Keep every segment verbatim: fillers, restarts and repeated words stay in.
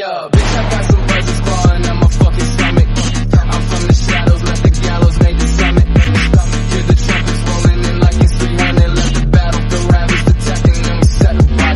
Yeah, bitch, I got some buzzers clawing at my fucking stomach. I'm from the shadows, let the gallows make the summit. Hear the trumpets rolling in like it's three hundred. Let the battle, the ravage, detecting them, set the body.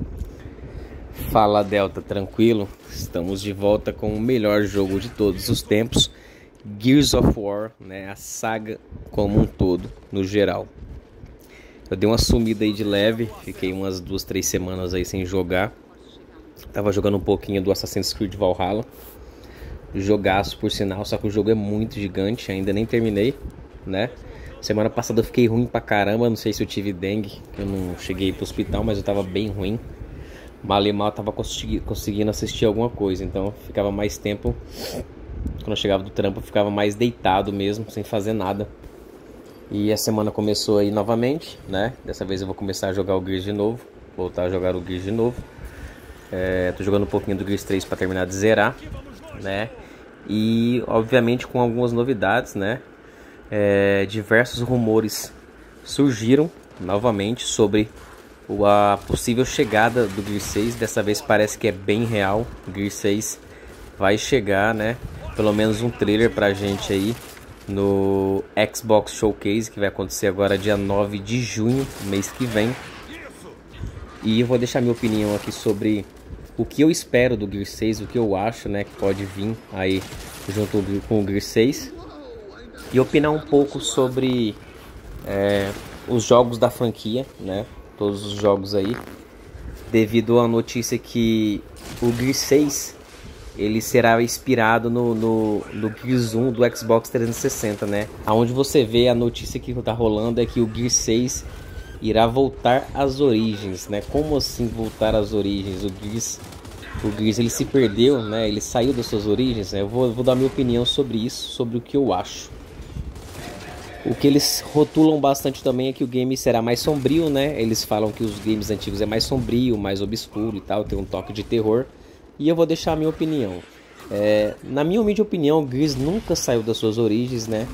Fala Delta, tranquilo? Estamos de volta com o melhor jogo de todos os tempos, Gears of War, né? A saga como um todo, no geral. Eu dei uma sumida aí de leve, fiquei umas duas, três semanas aí sem jogar. Tava jogando um pouquinho do Assassin's Creed Valhalla. Jogaço por sinal, só que o jogo é muito gigante, ainda nem terminei, né? Semana passada eu fiquei ruim pra caramba, não sei se eu tive dengue, eu não cheguei pro hospital, mas eu tava bem ruim. Mal e mal eu tava conseguindo assistir alguma coisa, então ficava mais tempo. Quando eu chegava do trampo eu ficava mais deitado mesmo, sem fazer nada. E a semana começou aí novamente, né? Dessa vez eu vou começar a jogar o Gears de novo, voltar a jogar o Gears de novo. É, tô jogando um pouquinho do Gears três para terminar de zerar, né? E obviamente com algumas novidades, né? É, diversos rumores surgiram novamente sobre a possível chegada do Gears seis. Dessa vez parece que é bem real. O Gears seis vai chegar, né? Pelo menos um trailer pra gente aí no Xbox Showcase, que vai acontecer agora dia nove de junho, mês que vem. E eu vou deixar minha opinião aqui sobre o que eu espero do Gears seis, o que eu acho, né, que pode vir aí junto com o Gears seis. E opinar um pouco sobre é, os jogos da franquia, né, todos os jogos aí, devido à notícia que o Gears seis ele será inspirado no, no, no Gears um do Xbox trezentos e sessenta, né, aonde você vê a notícia que tá rolando é que o Gears seis irá voltar às origens, né? Como assim voltar às origens? O Gears, o Gears ele se perdeu, né? Ele saiu das suas origens, né? Eu vou, vou dar minha opinião sobre isso, sobre o que eu acho. O que eles rotulam bastante também é que o game será mais sombrio, né? Eles falam que os games antigos é mais sombrio, mais obscuro e tal, tem um toque de terror. E eu vou deixar a minha opinião. É, na minha humilde opinião, o Gears nunca saiu das suas origens, né?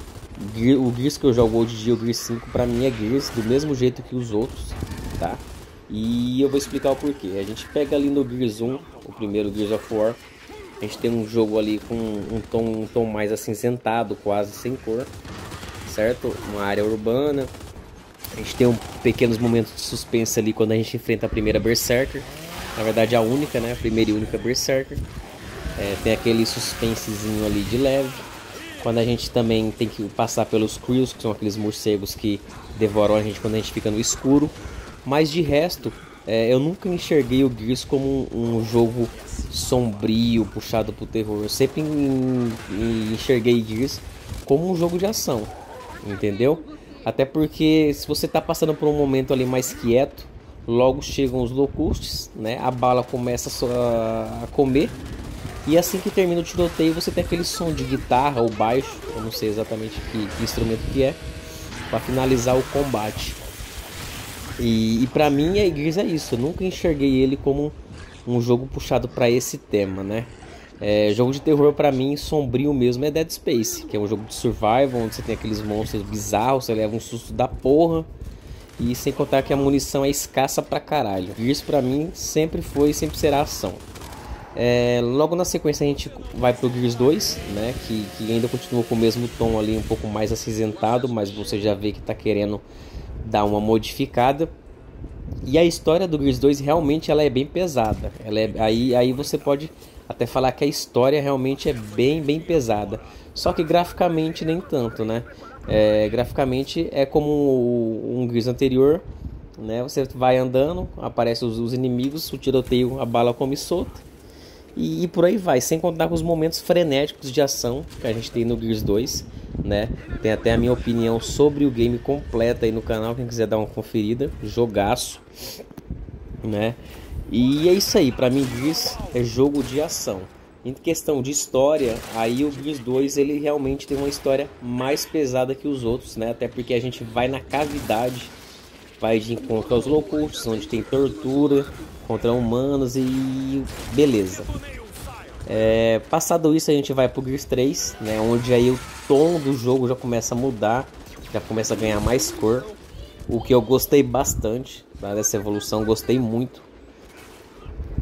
O Gears que eu jogo hoje em dia, o Gears cinco, pra mim é Gears do mesmo jeito que os outros, tá? E eu vou explicar o porquê. A gente pega ali no Gears um, o primeiro Gears of War, a gente tem um jogo ali com um tom, um tom mais acinzentado, quase sem cor, certo? Uma área urbana. A gente tem um pequenos momentos de suspense ali quando a gente enfrenta a primeira Berserker. Na verdade a única, né? A primeira e única Berserker. É, tem aquele suspensezinho ali de leve. Quando a gente também tem que passar pelos Crews, que são aqueles morcegos que devoram a gente quando a gente fica no escuro. Mas de resto, é, eu nunca enxerguei o Gears como um, um jogo sombrio, puxado pro terror. Eu sempre en, en, enxerguei Gears como um jogo de ação, entendeu? Até porque se você tá passando por um momento ali mais quieto, logo chegam os locustes, né? A bala começa a, a comer. E assim que termina o tiroteio, você tem aquele som de guitarra ou baixo, eu não sei exatamente que, que instrumento que é, para finalizar o combate. E, e para mim, a Gears é isso. Eu nunca enxerguei ele como um jogo puxado para esse tema, né? É, jogo de terror para mim, sombrio mesmo, é Dead Space, que é um jogo de survival, onde você tem aqueles monstros bizarros, você leva um susto da porra. E sem contar que a munição é escassa pra caralho. Gears para mim sempre foi e sempre será ação. É, logo na sequência a gente vai pro Gears dois, né, que, que ainda continua com o mesmo tom ali, um pouco mais acinzentado, mas você já vê que tá querendo dar uma modificada. E a história do Gears dois realmente ela é bem pesada. Ela é, aí, aí você pode até falar que a história realmente é bem, bem pesada. Só que graficamente nem tanto, né? É, graficamente é como um Gears anterior, né? Você vai andando, aparecem os, os inimigos, o tiroteio, a bala come solta. E, e por aí vai, sem contar com os momentos frenéticos de ação que a gente tem no Gears dois, né? Tem até a minha opinião sobre o game completa aí no canal, quem quiser dar uma conferida, jogaço, né? E é isso aí, pra mim Gears é jogo de ação. Em questão de história, aí o Gears dois ele realmente tem uma história mais pesada que os outros, né? Até porque a gente vai na cavidade, vai de encontro aos locustes, onde tem tortura contra humanos e beleza. É, passado isso a gente vai pro Gears três, né, onde aí o tom do jogo já começa a mudar, já começa a ganhar mais cor, o que eu gostei bastante, tá, dessa evolução, gostei muito.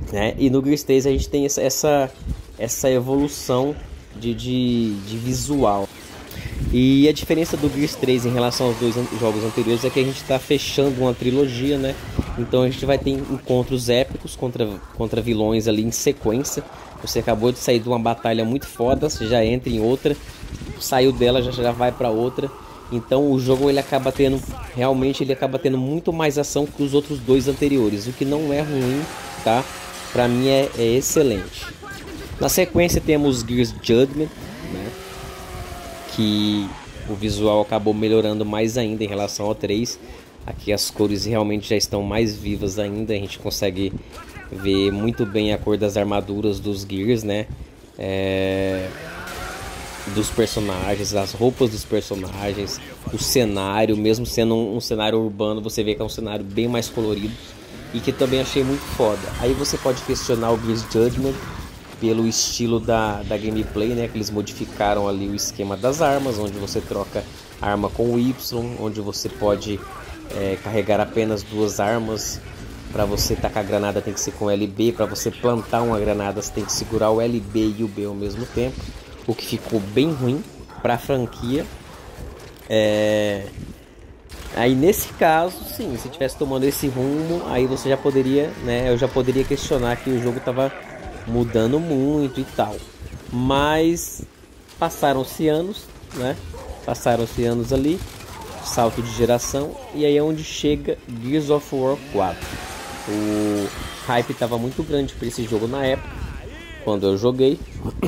né? E no Gears três a gente tem essa, essa, essa evolução de, de, de visual. E a diferença do Gears três em relação aos dois jogos anteriores é que a gente está fechando uma trilogia, né? Então a gente vai ter encontros épicos contra, contra vilões ali em sequência. Você acabou de sair de uma batalha muito foda, você já entra em outra, saiu dela, já, já vai para outra. Então o jogo ele acaba tendo, realmente ele acaba tendo muito mais ação que os outros dois anteriores, o que não é ruim, tá? Pra mim é, é excelente. Na sequência temos Gears Judgment, né? Que o visual acabou melhorando mais ainda em relação ao três. Aqui as cores realmente já estão mais vivas ainda, a gente consegue ver muito bem a cor das armaduras dos Gears, né? É... dos personagens, as roupas dos personagens, o cenário, mesmo sendo um, um cenário urbano, você vê que é um cenário bem mais colorido e que também achei muito foda. Aí você pode questionar o Gears Judgment pelo estilo da, da gameplay, né? Que eles modificaram ali o esquema das armas, onde você troca arma com o Y, onde você pode é, carregar apenas duas armas. Para você tacar a granada tem que ser com L B, para você plantar uma granada você tem que segurar o L B e o B ao mesmo tempo, o que ficou bem ruim para a franquia. É... Aí nesse caso, sim, se tivesse tomando esse rumo, aí você já poderia, né? Eu já poderia questionar que o jogo estava mudando muito e tal. Mas passaram-se anos, né? Passaram-se anos ali, salto de geração, e aí é onde chega Gears of War quatro. O hype estava muito grande para esse jogo na época, quando eu joguei.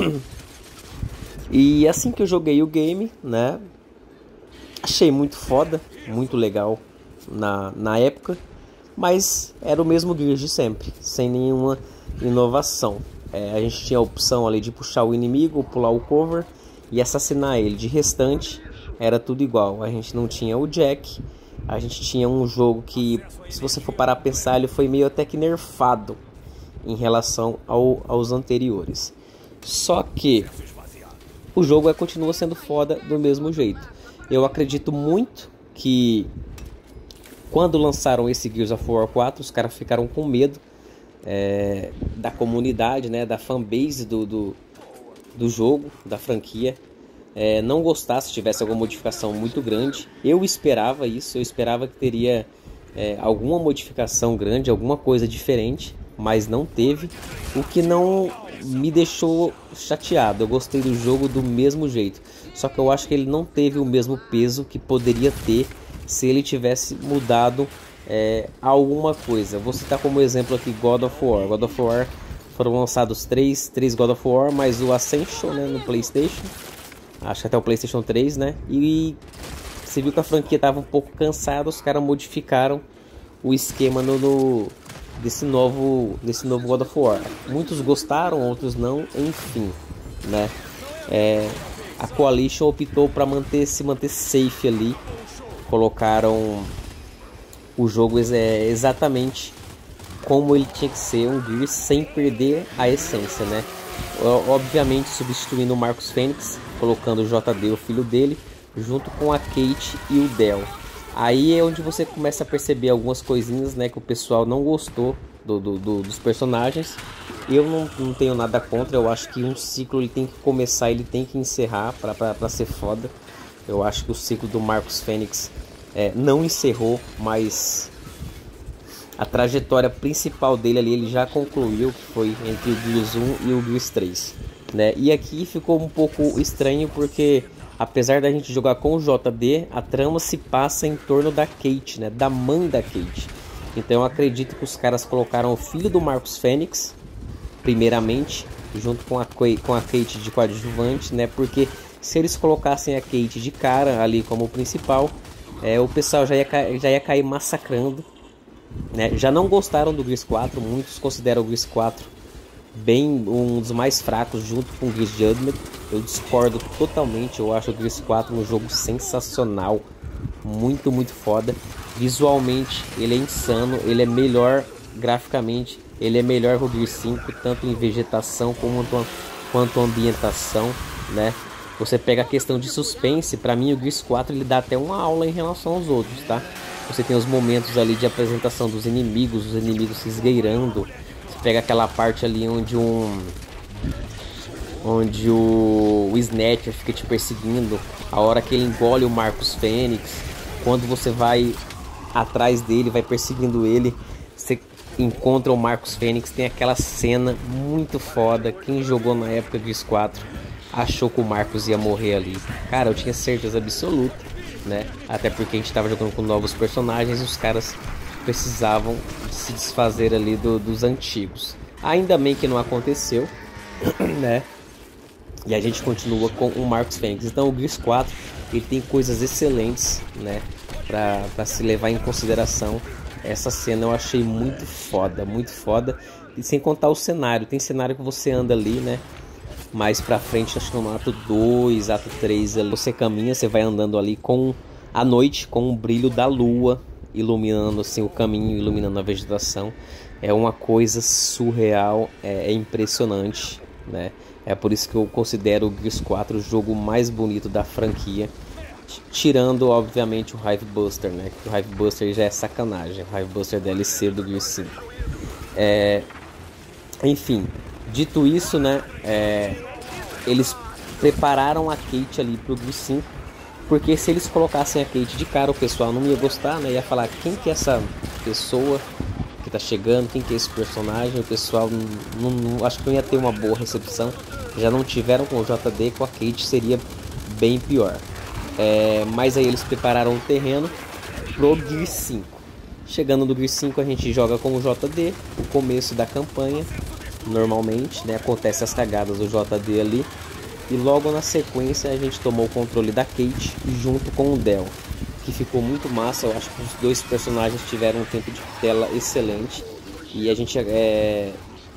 E assim que eu joguei o game, né, achei muito foda, muito legal na, na época, mas era o mesmo Gears de sempre, sem nenhuma inovação. É, a gente tinha a opção ali de puxar o inimigo, pular o cover e assassinar ele. De restante, era tudo igual. A gente não tinha o Jack, a gente tinha um jogo que, se você for parar a pensar, ele foi meio até que nerfado em relação ao, aos anteriores. Só que o jogo é, continua sendo foda do mesmo jeito. Eu acredito muito que quando lançaram esse Gears of War quatro, os caras ficaram com medo é, da comunidade, né, da fanbase do, do, do jogo, da franquia. É, não gostar se tivesse alguma modificação muito grande. Eu esperava isso, eu esperava que teria é, alguma modificação grande, alguma coisa diferente, mas não teve, o que não me deixou chateado. Eu gostei do jogo do mesmo jeito, só que eu acho que ele não teve o mesmo peso que poderia ter se ele tivesse mudado é, alguma coisa. Vou citar como exemplo aqui God of War. God of War foram lançados três, três God of War, mais o Ascension, né, no PlayStation. Acho que até o PlayStation três, né? E você viu que a franquia estava um pouco cansada, os caras modificaram o esquema no, no, desse, novo, desse novo God of War. Muitos gostaram, outros não, enfim, né? É, a Coalition optou para manter, se manter safe ali. Colocaram o jogo é, exatamente como ele tinha que ser, um Gears sem perder a essência, né? Obviamente substituindo o Marcus Fênix, colocando o J D, o filho dele, junto com a Kate e o Del. Aí é onde você começa a perceber algumas coisinhas, né, que o pessoal não gostou do, do, do, dos personagens. Eu não, não tenho nada contra, eu acho que um ciclo ele tem que começar, ele tem que encerrar para ser foda. Eu acho que o ciclo do Marcus Fênix é, não encerrou, mas a trajetória principal dele ali ele já concluiu, que foi entre o Gears um e o Gears três, né? E aqui ficou um pouco estranho porque, apesar da gente jogar com o J D, a trama se passa em torno da Kate, né? Da mãe da Kate. Então eu acredito que os caras colocaram o filho do Marcus Fênix primeiramente, junto com a, com a Kate de coadjuvante, né? Porque se eles colocassem a Kate de cara ali como principal, é, o pessoal já ia, já ia cair massacrando, né? Já não gostaram do Gears quatro, muitos consideram o Gears quatro bem um dos mais fracos junto com o Gears Judgment. Eu discordo totalmente, eu acho o Gears quatro um jogo sensacional, muito muito foda. Visualmente ele é insano, ele é melhor graficamente, ele é melhor que o Gears cinco, tanto em vegetação quanto, quanto ambientação, né? Você pega a questão de suspense, pra mim o Gears quatro ele dá até uma aula em relação aos outros, tá? Você tem os momentos ali de apresentação dos inimigos, os inimigos se esgueirando, Você pega aquela parte ali onde um... Onde o, o Snatcher fica te perseguindo. A hora que ele engole o Marcus Fênix. Quando você vai atrás dele, vai perseguindo ele, você encontra o Marcus Fênix. Tem aquela cena muito foda. Quem jogou na época Gears quatro achou que o Marcus ia morrer ali. Cara, eu tinha certeza absoluta, né? Até porque a gente tava jogando com novos personagens e os caras precisavam se desfazer ali do, dos antigos. Ainda bem que não aconteceu, né? E a gente continua com o Marcus Fênix. Então o Gears quatro ele tem coisas excelentes, né? Pra, pra se levar em consideração. Essa cena eu achei muito foda, muito foda. E sem contar o cenário. Tem cenário que você anda ali, né? Mais pra frente, acho que no ato dois, ato três, ali, você caminha, você vai andando ali com a noite, com o brilho da lua iluminando assim o caminho, iluminando a vegetação. É uma coisa surreal, é, é impressionante, né? É por isso que eu considero o Gears quatro o jogo mais bonito da franquia, tirando obviamente o Hive Buster, né? Que o Hive Buster já é sacanagem, o Hive Buster D L C do Gears cinco. É... Enfim, dito isso, né? É... Eles prepararam a Kate ali pro Gears cinco, porque se eles colocassem a Kate de cara, o pessoal não ia gostar, né? Ia falar, quem que é essa pessoa que tá chegando, quem que é esse personagem? O pessoal não, não, acho que não ia ter uma boa recepção. Já não tiveram com o J D, com a Kate seria bem pior. É, mas aí eles prepararam o terreno pro Gears cinco. Chegando no Gears cinco, a gente joga com o J D, o começo da campanha, normalmente, né? Acontece as cagadas do J D ali. E logo na sequência a gente tomou o controle da Kate junto com o Del, que ficou muito massa. Eu acho que os dois personagens tiveram um tempo de tela excelente. E a gente é...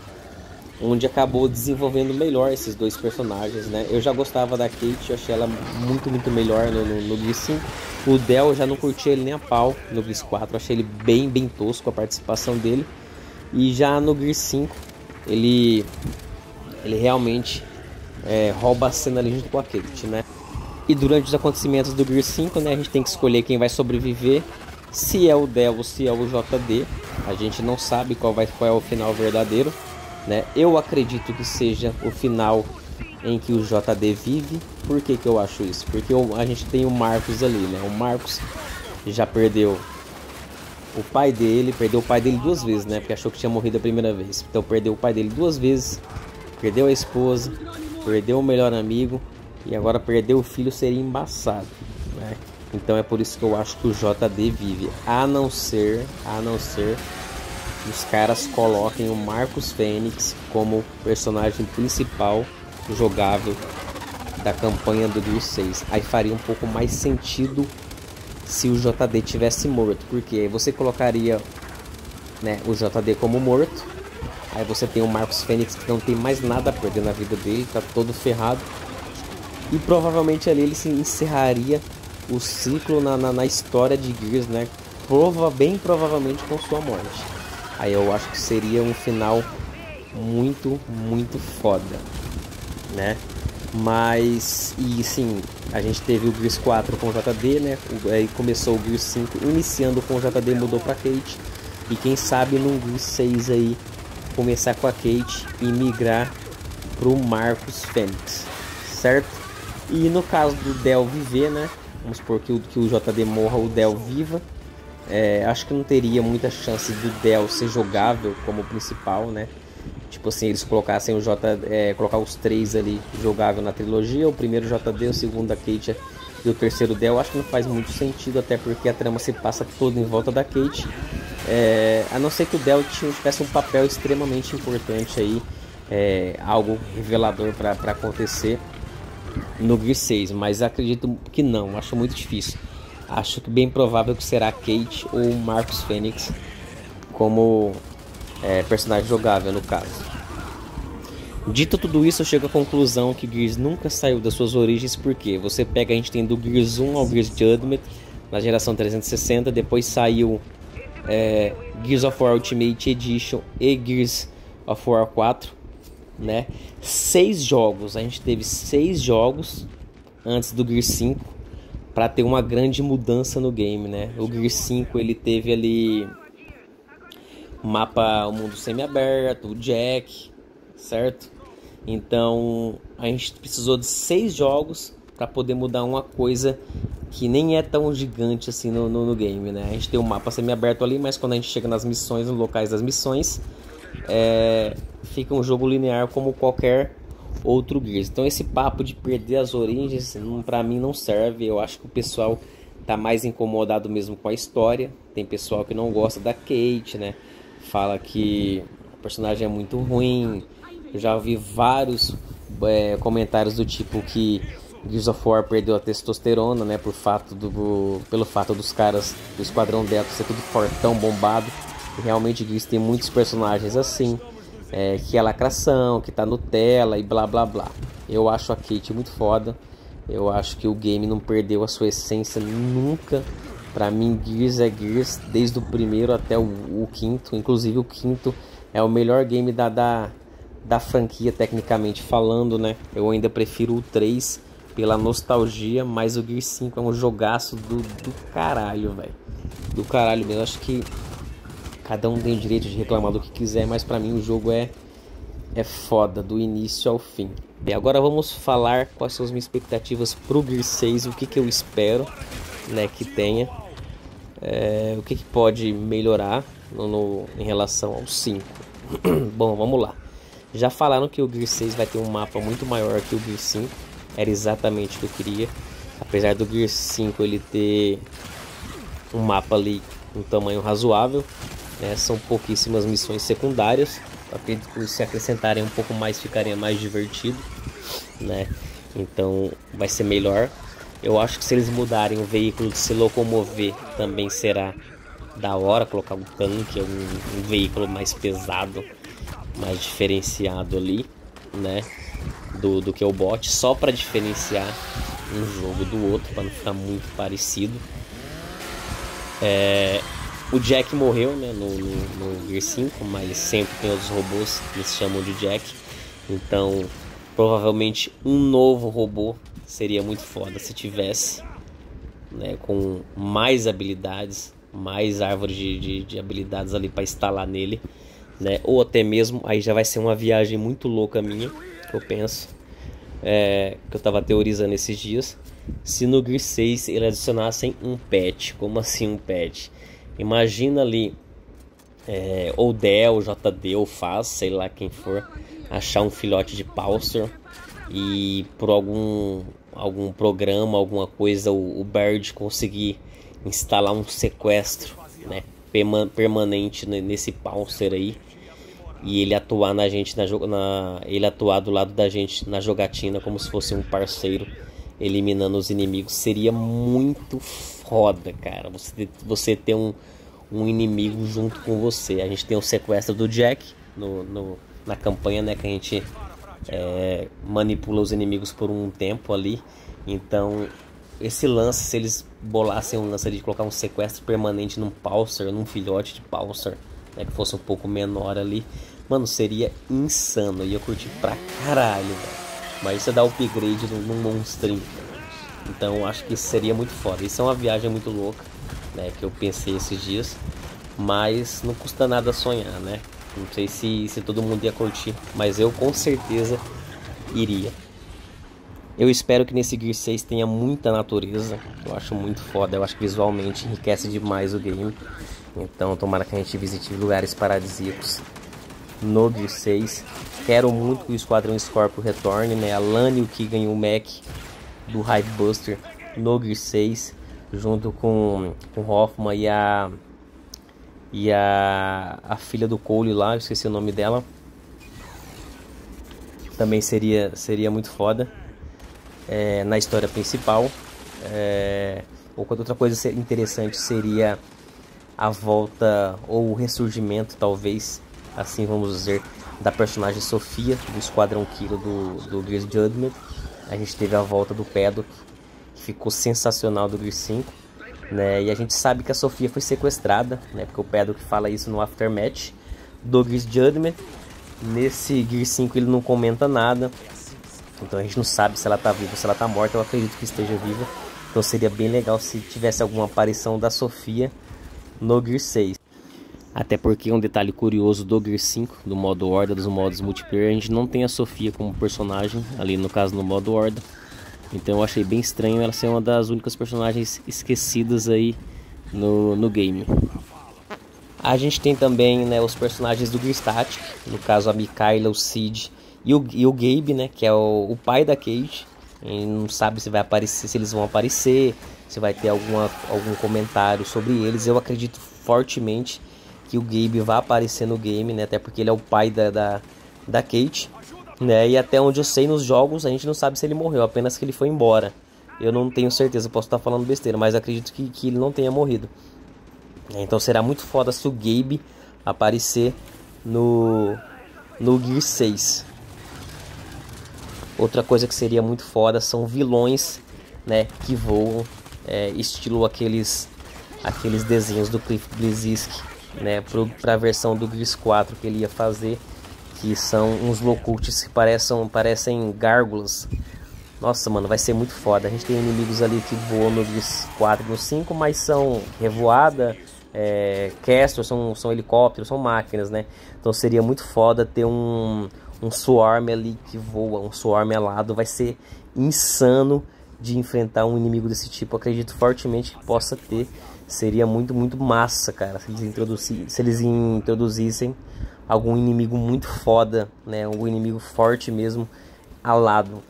onde acabou desenvolvendo melhor esses dois personagens, né? Eu já gostava da Kate, eu achei ela muito, muito melhor no, no, no Gears cinco. O Del eu já não curti ele nem a pau no Gears quatro, eu achei ele bem, bem tosco a participação dele. E já no Gears cinco, ele, ele realmente é, rouba a cena ali junto com a Kate, né? E durante os acontecimentos do Gears cinco, né, a gente tem que escolher quem vai sobreviver, se é o Del ou se é o J D. A gente não sabe qual, vai, qual é o final verdadeiro, né? Eu acredito que seja o final em que o J D vive. Por que que eu acho isso? Porque a gente tem o Marcus ali, né? O Marcus já perdeu o pai dele, perdeu o pai dele duas vezes, né? Porque achou que tinha morrido a primeira vez. Então perdeu o pai dele duas vezes, perdeu a esposa, perdeu o melhor amigo e agora perdeu o filho, seria embaçado, né? Então é por isso que eu acho que o J D vive, a não ser, a não ser os caras coloquem o Marcus Fênix como personagem principal jogável da campanha do Gears seis. Aí faria um pouco mais sentido se o J D tivesse morto, porque aí você colocaria, né, o J D como morto. Aí você tem o Marcus Fênix que não tem mais nada a perder na vida dele, tá todo ferrado. E provavelmente ali ele se encerraria o ciclo na, na, na história de Gears, né? Prova, bem provavelmente com sua morte. Aí eu acho que seria um final muito, muito foda, né? Mas, e sim, a gente teve o Gears quatro com o J D, né? Aí começou o Gears cinco, iniciando com o J D, mudou pra Kate. E quem sabe no Gears seis aí, começar com a Kate e migrar pro Marcus Fênix, certo? E no caso do Del viver, né? Vamos supor que o, que o J D morra, o Del viva. É, acho que não teria muita chance do Del ser jogável como principal, né? Tipo assim, eles colocassem o J, é, colocar os três ali jogável na trilogia, o primeiro J D, o segundo a Kate e o terceiro Del. Acho que não faz muito sentido, até porque a trama se passa toda em volta da Kate. É, a não ser que o Del tivesse um papel extremamente importante aí, é, algo revelador para acontecer no Gears seis, mas acredito que não, acho muito difícil. Acho que bem provável que será a Kate ou o Marcus Fênix como é, personagem jogável no caso. Dito tudo isso, eu chego à conclusão que Gears nunca saiu das suas origens, porque você pega, a gente tem do Gears um ao Gears Judgment na geração trezentos e sessenta, depois saiu é, Gears of War Ultimate Edition e Gears of War quatro, né? Seis jogos, a gente teve seis jogos antes do Gears cinco para ter uma grande mudança no game, né? O Gears cinco ele teve ali mapa, o mundo semi-aberto, o Jack, certo? Então a gente precisou de seis jogos para poder mudar uma coisa que nem é tão gigante assim no, no, no game, né? A gente tem um mapa semi-aberto ali, mas quando a gente chega nas missões, nos locais das missões, é, fica um jogo linear como qualquer outro Gears. Então esse papo de perder as origens, para mim não serve. Eu acho que o pessoal tá mais incomodado mesmo com a história. Tem pessoal que não gosta da Kate, né? Fala que o personagem é muito ruim. Eu já ouvi vários é, comentários do tipo que Gears of War perdeu a testosterona, né? Por fato do, pelo fato dos caras do Esquadrão Delta ser tudo fortão, bombado. E realmente Gears tem muitos personagens assim, é, que é lacração, que tá Nutella e blá blá blá. Eu acho a Kate muito foda. Eu acho que o game não perdeu a sua essência nunca. Pra mim, Gears é Gears desde o primeiro até o, o quinto. Inclusive o quinto é o melhor game da, da, da franquia, tecnicamente falando, né? Eu ainda prefiro o três pela nostalgia, mas o Gears cinco é um jogaço do, do caralho, velho. Do caralho mesmo. Eu acho que cada um tem o direito de reclamar do que quiser, mas pra mim o jogo é, é foda, do início ao fim. Bem, agora vamos falar quais são as minhas expectativas pro Gears seis, o que, que eu espero, né, que tenha, é, o que, que pode melhorar no, no, em relação ao cinco. Bom, vamos lá. Já falaram que o Gears seis vai ter um mapa muito maior que o Gears cinco, era exatamente o que eu queria. Apesar do Gears cinco ele ter um mapa ali um tamanho razoável, né, são pouquíssimas missões secundárias. Acredito que se acrescentarem um pouco mais ficaria mais divertido, né? Então vai ser melhor. Eu acho que se eles mudarem o veículo de se locomover também será da hora. Colocar um tanque, um, um veículo mais pesado, mais diferenciado ali, né? Do, do que o bot, só para diferenciar um jogo do outro, para não ficar muito parecido. É... O Jack morreu, né, no, no, no Gears cinco, mas sempre tem outros robôs que se chamam de Jack. Então, provavelmente um novo robô seria muito foda se tivesse, né, com mais habilidades, mais árvore de, de, de habilidades ali para instalar nele, né? Ou até mesmo, aí já vai ser uma viagem muito louca minha, que eu penso, é, que eu tava teorizando esses dias, se no Gears seis eles adicionassem um pet. Como assim um pet? Imagina ali, é, ou Del, J D, ou Faz, sei lá quem for, achar um filhote de Pulsar e por algum, algum programa, alguma coisa, o, o Baird conseguir instalar um sequestro, né, permanente nesse Pulsar aí, e ele atuar na gente na, na ele atuar do lado da gente na jogatina como se fosse um parceiro, eliminando os inimigos. Seria muito foda, cara, você, você ter um, um inimigo junto com você. A gente tem o sequestro do Jack no, no, na campanha, né, que a gente é, manipula os inimigos por um tempo ali. Então esse lance, se eles bolassem um lance ali de colocar um sequestro permanente num Pulsar, num filhote de Pulsar, né, que fosse um pouco menor ali, mano, seria insano. Ia curtir pra caralho, velho. Mas isso dá upgrade num monstrinho. Então eu acho que isso seria muito foda. Isso é uma viagem muito louca, né, que eu pensei esses dias. Mas não custa nada sonhar, né? Não sei se, se todo mundo ia curtir, mas eu com certeza iria. Eu espero que nesse Gears seis tenha muita natureza. Eu acho muito foda. Eu acho que visualmente enriquece demais o game. Então tomara que a gente visite lugares paradisíacos no Gears seis. Quero muito que o Esquadrão Scorpio retorne, né? A Lani e o Keegan e o Mac do Hivebuster no Gears seis, junto com o Hoffman e a e a, a filha do Cole lá, eu esqueci o nome dela. Também seria, seria muito foda, é, na história principal. É, ou outra coisa interessante seria a volta ou o ressurgimento, talvez, assim vamos dizer, da personagem Sofia do Esquadrão Kilo do, do Gears Judgment. A gente teve a volta do Paddock, que ficou sensacional, do Gears cinco, né? E a gente sabe que a Sofia foi sequestrada, né? Porque o Paddock fala isso no Aftermath do Gears Judgment. Nesse Gears cinco ele não comenta nada, então a gente não sabe se ela tá viva ou se ela tá morta. Eu acredito que esteja viva, então seria bem legal se tivesse alguma aparição da Sofia no Gears seis. Até porque um detalhe curioso do Gears cinco, do modo Horda, dos modos multiplayer, a gente não tem a Sofia como personagem, ali no caso no modo Horda. Então eu achei bem estranho ela ser uma das únicas personagens esquecidas aí no, no game. A gente tem também, né, os personagens do Gears Tactics, no caso a Mikaela, o Cid e o, e o Gabe, né, que é o, o pai da Kate. A gente não sabe se vai aparecer, se eles vão aparecer, se vai ter alguma, algum comentário sobre eles. Eu acredito fortemente que o Gabe vai aparecer no game, né, até porque ele é o pai da, da, da Kate, né, e até onde eu sei nos jogos a gente não sabe se ele morreu, apenas que ele foi embora. Eu não tenho certeza, posso estar falando besteira, mas acredito que, que ele não tenha morrido. Então será muito foda se o Gabe aparecer no, no Gears seis. Outra coisa que seria muito foda são vilões, né, que voam, é, estilo aqueles, aqueles desenhos do Cliff Bleszinski, né, para a versão do Gears quatro que ele ia fazer, que são uns Locusts que parecem, parecem gárgulas. Nossa, mano, vai ser muito foda. A gente tem inimigos ali que voam no Gears quatro e no cinco, mas são revoada, é, Castor, são, são helicópteros, são máquinas, né? Então seria muito foda ter um, um Swarm ali que voa, um Swarm alado. Vai ser insano de enfrentar um inimigo desse tipo. Acredito fortemente que possa ter. Seria muito, muito massa, cara, se eles, introduzir, se eles introduzissem algum inimigo muito foda, né? Algum inimigo forte mesmo, alado.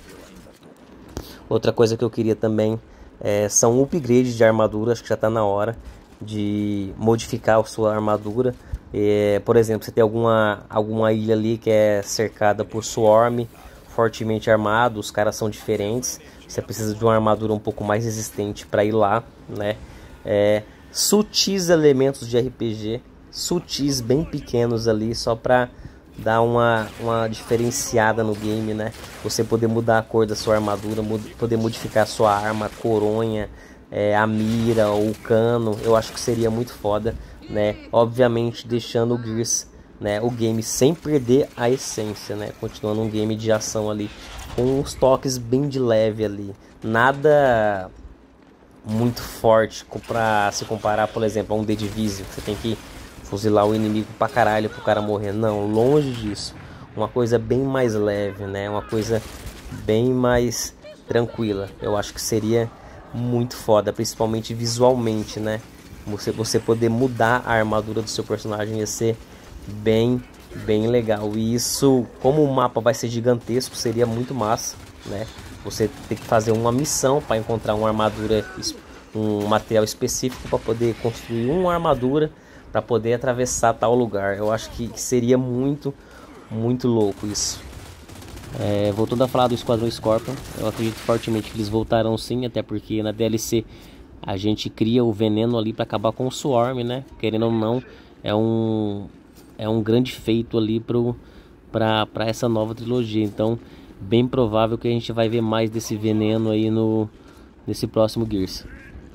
Outra coisa que eu queria também é, são upgrades de armadura. Acho que já está na hora de modificar a sua armadura. É, por exemplo, você tem alguma, alguma ilha ali que é cercada por Swarm, fortemente armado, os caras são diferentes. Você precisa de uma armadura um pouco mais resistente para ir lá, né? É, sutis elementos de R P G, sutis bem pequenos ali, só para dar uma, uma diferenciada no game, né? Você poder mudar a cor da sua armadura, mod poder modificar a sua arma, a coronha, é, a mira ou o cano. Eu acho que seria muito foda, né? Obviamente deixando o Gears, né, o game sem perder a essência, né? Continuando um game de ação ali, com uns toques bem de leve ali. Nada muito forte para se comparar, por exemplo, a um The Division. Você tem que fuzilar o inimigo pra caralho pro cara morrer. Não, longe disso. Uma coisa bem mais leve, né? Uma coisa bem mais tranquila. Eu acho que seria muito foda, principalmente visualmente, né? Você, você poder mudar a armadura do seu personagem ia ser bem, bem legal. E isso, como o mapa vai ser gigantesco, seria muito massa, né? Você tem que fazer uma missão para encontrar uma armadura, um material específico para poder construir uma armadura para poder atravessar tal lugar. Eu acho que seria muito, muito louco isso. É, voltando a falar do Esquadrão Scorpion, eu acredito fortemente que eles voltarão sim, até porque na D L C a gente cria o veneno ali para acabar com o Swarm, né? Querendo ou não, é um, é um grande feito ali para essa nova trilogia. Então, bem provável que a gente vai ver mais desse veneno aí no, nesse próximo Gears.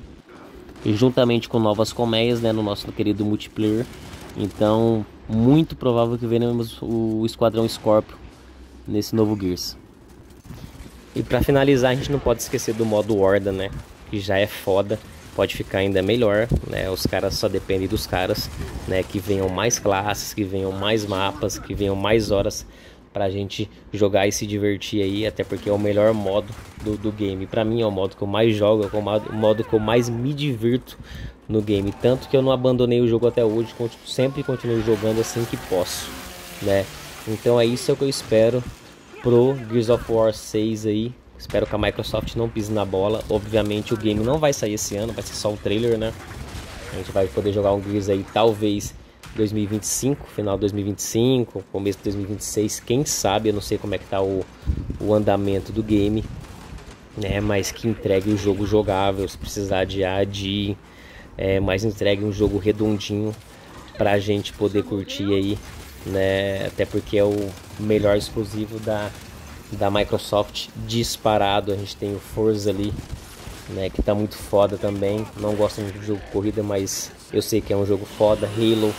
E juntamente com novas colmeias, né, no nosso querido multiplayer. Então, muito provável que veremos o Esquadrão Scorpion nesse novo Gears. E para finalizar, a gente não pode esquecer do modo Horda, né, que já é foda. Pode ficar ainda melhor, né? Os caras só dependem dos caras, né? Que venham mais classes, que venham mais mapas, que venham mais horas pra gente jogar e se divertir aí, até porque é o melhor modo do, do game. Pra mim é o modo que eu mais jogo, é o modo, o modo que eu mais me divirto no game. Tanto que eu não abandonei o jogo até hoje, sempre continuo jogando assim que posso, né? Então é isso que eu espero pro Gears of War seis aí. Espero que a Microsoft não pise na bola. Obviamente o game não vai sair esse ano, vai ser só o trailer, né? A gente vai poder jogar um Gears aí talvez dois mil e vinte e cinco, final de dois mil e vinte e cinco, começo de dois mil e vinte e seis, quem sabe. Eu não sei como é que tá o, o andamento do game, né? Mas que entregue o jogo jogável, se precisar adiar, adie, é, mas entregue um jogo redondinho pra gente poder curtir aí, né? Até porque é o melhor exclusivo da da Microsoft disparado. A gente tem o Forza ali, né, que tá muito foda também. Não gosto muito de jogo de corrida, mas eu sei que é um jogo foda. Halo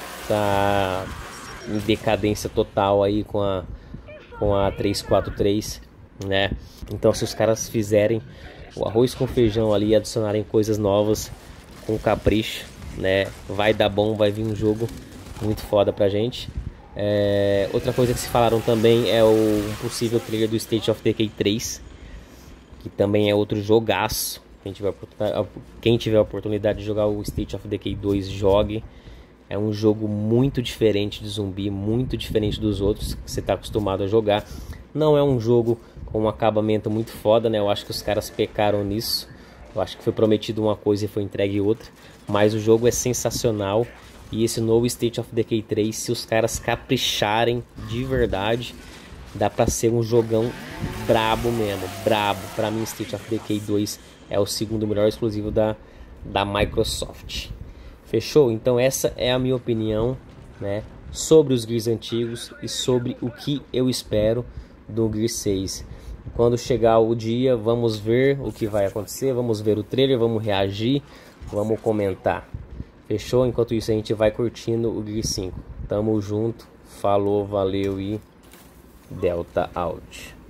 tá em decadência total aí com a com a trezentos e quarenta e três, né? Então se os caras fizerem o arroz com feijão ali e adicionarem coisas novas com capricho, né? Vai dar bom, vai vir um jogo muito foda pra gente. É, outra coisa que se falaram também é o um possível trailer do State of Decay três, que também é outro jogaço. Quem tiver, quem tiver a oportunidade de jogar o State of Decay dois, jogue. É um jogo muito diferente de zumbi, muito diferente dos outros que você está acostumado a jogar. Não é um jogo com um acabamento muito foda, né? Eu acho que os caras pecaram nisso. Eu acho que foi prometido uma coisa e foi entregue outra. Mas o jogo é sensacional. E esse novo State of Decay três, se os caras capricharem de verdade, dá pra ser um jogão brabo mesmo, brabo. Pra mim, State of Decay dois é o segundo melhor exclusivo da, da Microsoft. Fechou? Então essa é a minha opinião, né, sobre os Gears antigos e sobre o que eu espero do Gears seis. Quando chegar o dia, vamos ver o que vai acontecer, vamos ver o trailer, vamos reagir, vamos comentar. Fechou? Enquanto isso a gente vai curtindo o Gears cinco. Tamo junto, falou, valeu e Delta out.